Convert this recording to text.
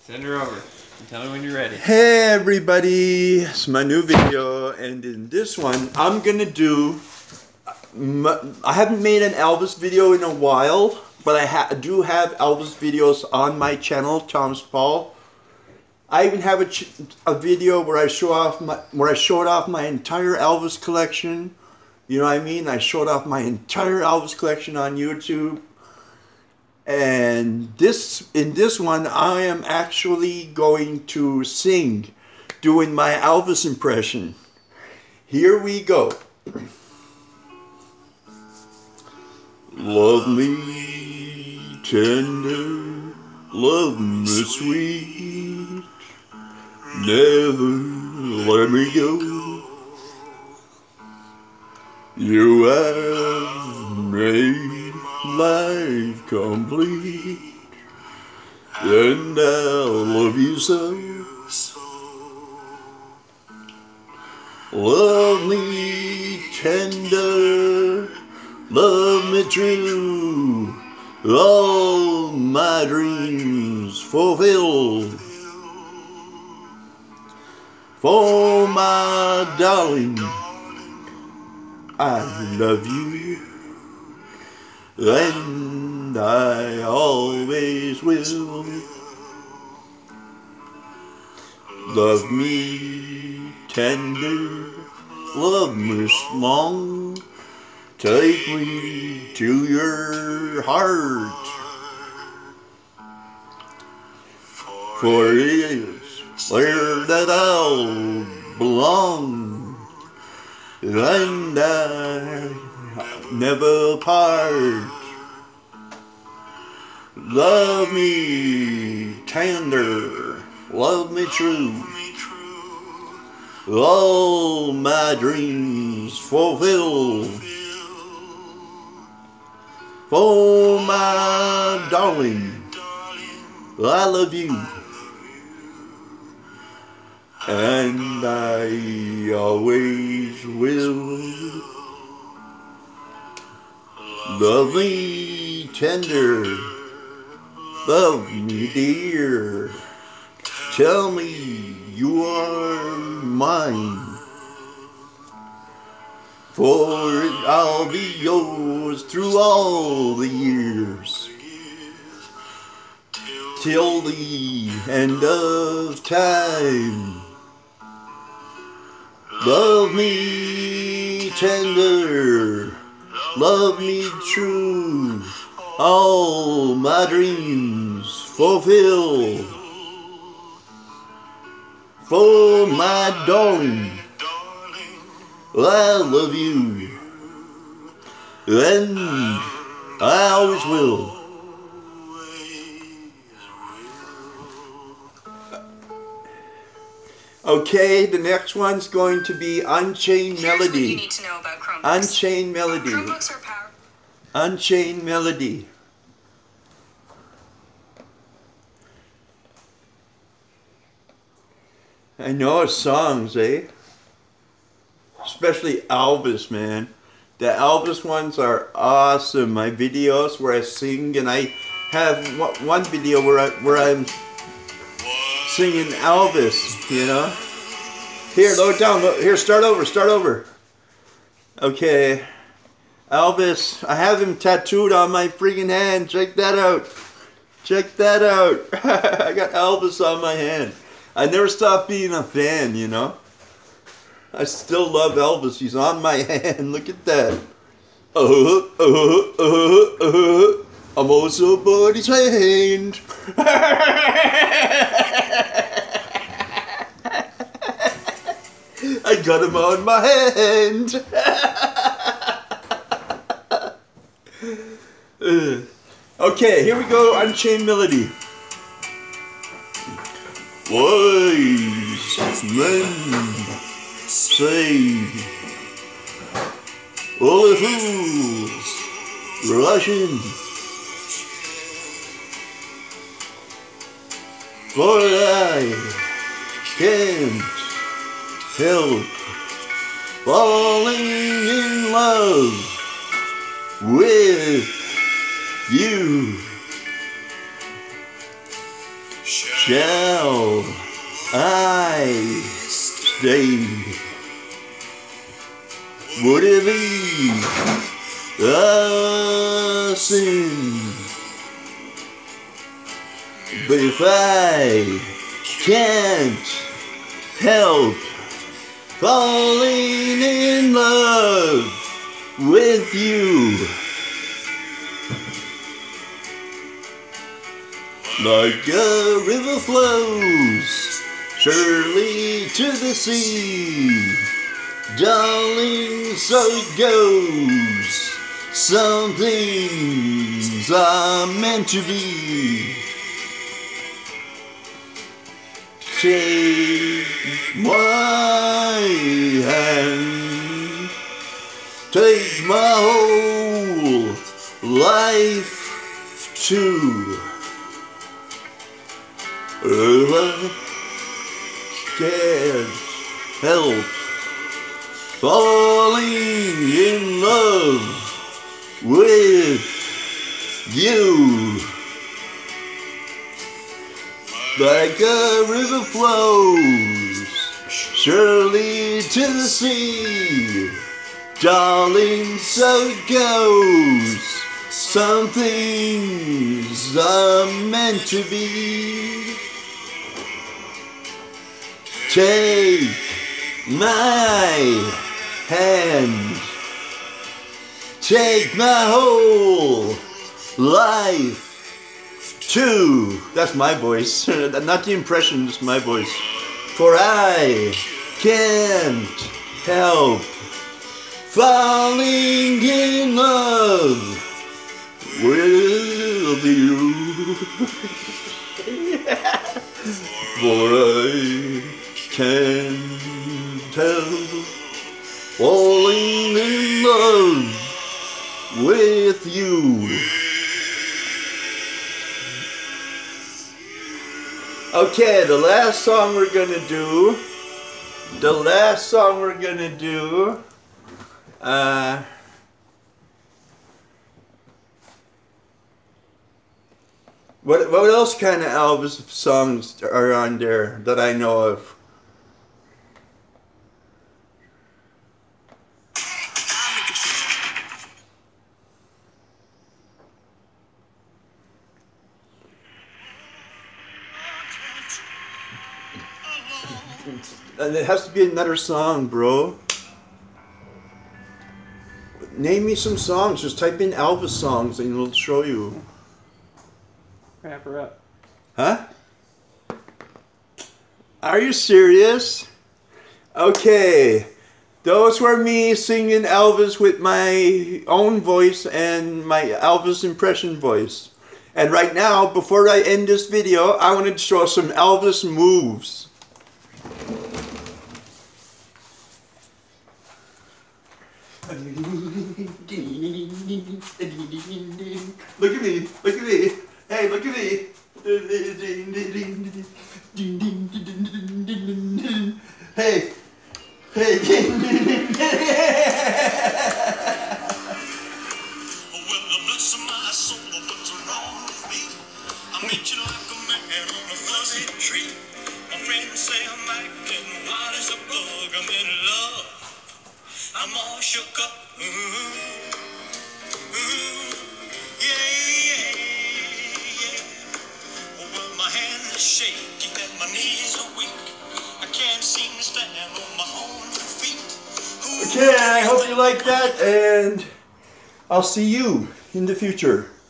Send her over. Tell me when you're ready. Hey everybody, it's my new video, and in this one I'm gonna do I haven't made an Elvis video in a while, but I do have Elvis videos on my channel, Thomas Paul. I even have a video where I showed off my entire Elvis collection. You know what I mean? I showed off my entire Elvis collection on YouTube. And in this one, I am actually going to sing, doing my Elvis impression. Here we go. Love me tender, love me sweet, never let me go. You have made life complete, and I'll love you so. Love me tender, love me true, all my dreams fulfill. For my darling, I love you, and I always will. Love me tender, love me strong, take me to your heart, for it is where that I'll belong, and I never part. Love me tender, love me true, all my dreams fulfill. For my darling, I love you, and I always will. Love me tender, love me dear, tell me you are mine, for I'll be yours through all the years, till the end of time. Love me tender, love me true, all my dreams fulfill. For my darling, I love you, and I always will. Okay, the next one's going to be Unchained Melody. Here's what you need to know about Chromebooks. Unchained Melody. Chromebooks are powerful. Unchained Melody. I know songs, eh? Especially Elvis, man. The Elvis ones are awesome. My videos where I sing, and I have one video where I'm singing Elvis, you know? Here, lower down, here, start over. Okay, Elvis, I have him tattooed on my freaking hand. Check that out. I got Elvis on my hand. I never stopped being a fan, you know? I still love Elvis. He's on my hand. Look at that. I'm on somebody's hand. I got him on my hand. Okay, here we go. Unchained Melody. Wise men say all the fools rushing, for I can't help falling in love with you. shall I stay? Would it be a sin? But if I can't help falling in love with you, like a river flows surely to the sea, darling, so it goes. Some things are meant to be. Take my hand, take my whole life too. I can't help falling in love with you. Like a river flows surely to the sea, darling, so it goes. Some things are meant to be. Take my hand, take my whole life too. That's my voice, not the impression, just my voice. For I can't help falling in love with you. For I can't help falling in love with you. Okay, the last song we're gonna do. What else kind of Elvis songs are on there that I know of? And it has to be another song, bro. Name me some songs. Just type in Elvis songs and it'll show you. Wrap her up. Huh? Are you serious? Okay. Those were me singing Elvis with my own voice and my Elvis impression voice. And right now, before I end this video, I want to show some Elvis moves. Look at me, look at me. Hey, look at me. Hey, hey. Well, bless my soul, what's wrong with me? I met you like a man on a fuzzy tree. My friends say I'm acting wild as a bug. I'm in love. I'm all shook up. Yeah. Well, my hands are shaky and my knees are weak. I can't seem to stand on my own feet. Okay, I hope you like that, and I'll see you in the future.